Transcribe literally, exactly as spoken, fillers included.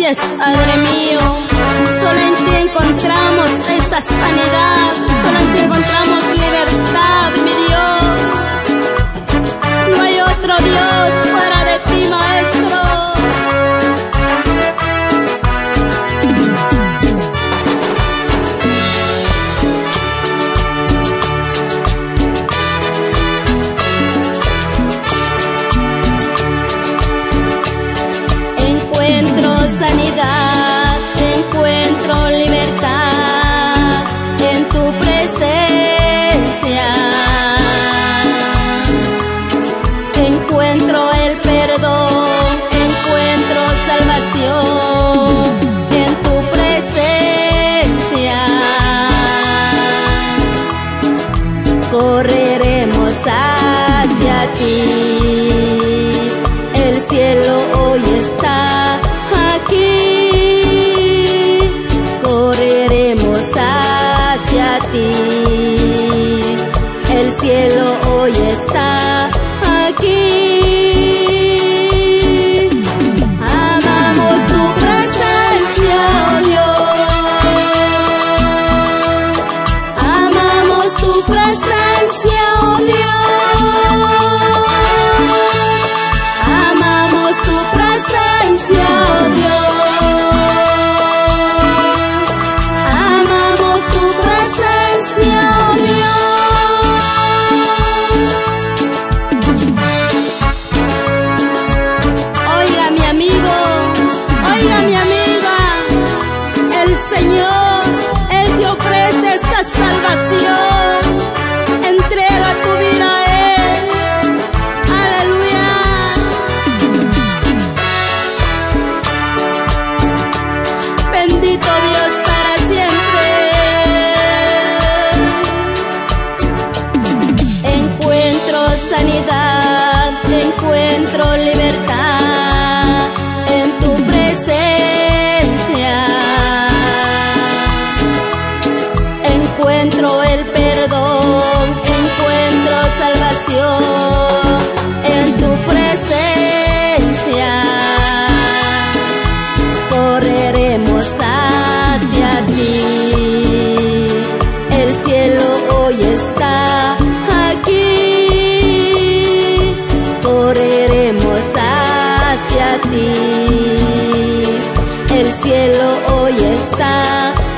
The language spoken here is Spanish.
gracias, Padre mío. Solo en ti encontramos esa sanidad, solo en ti encontramos libertad, mi Dios. No hay otro Dios fuera de ti, Maestro. Encuentro sanidad, encuentro libertad en tu presencia. Encuentro el perdón, encuentro salvación en tu presencia. Correremos hacia ti, el cielo hoy está aquí. Correremos hacia ti, el cielo hoy está aquí. Amamos tu presencia, oh Dios. Amamos tu presencia, oh Dios. Amamos tu presencia, oh Dios. Amamos tu presencia, oh Dios. Oiga mi amigo, oiga mi amiga, el Señor, Él te ofrece esta salvación. Entrega tu vida a Él. Aleluya. Bendito Dios para siempre. Encuentro sanidad, encuentro libertad en tu presencia. Encuentro el perdón, encuentro salvación en tu presencia. Correremos hacia ti, el cielo hoy está aquí. Correremos hacia ti, el cielo hoy está